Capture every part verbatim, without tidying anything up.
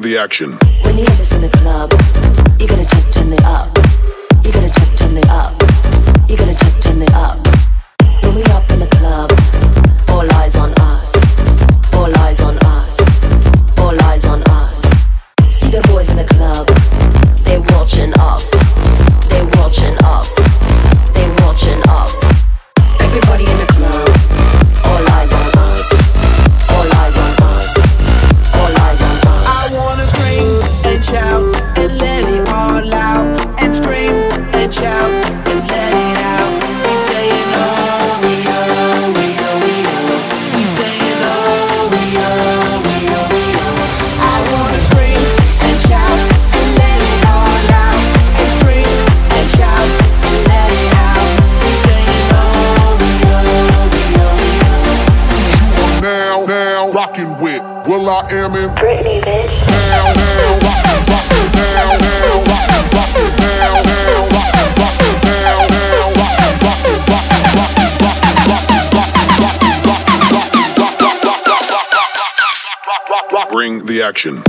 the action. When you hear this in the club, you gotta check, turn it up. You gotta check, turn it up. You gotta check, turn it up. When we up in the club, all eyes on us. All eyes on us. All eyes on us. See the boys in the club, they're watching us. They're watching us. They're watching us. Everybody in the club, all eyes on us. All eyes on us. All eyes on us. I wanna scream and shout and let it all out. And scream and shout and let it out. We saying oh, we oh, we oh, we oh. We saying oh, we oh, we oh, we oh. I wanna scream and shout and let it all out. And scream and shout and let it out. We saying oh, we oh, we oh, we oh. Now, now, rockin' with Will I Am in Britney, bitch. now, now, rockin', rockin', now, now, rockin', rockin', now, now, rockin', rockin', now, now, rockin', rockin', rockin', rockin', rockin', rockin', rockin', rockin', rockin', rockin', rockin', rockin'. Bring the action.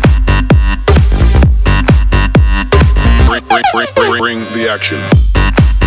Bring, bring, bring, bring, bring the action.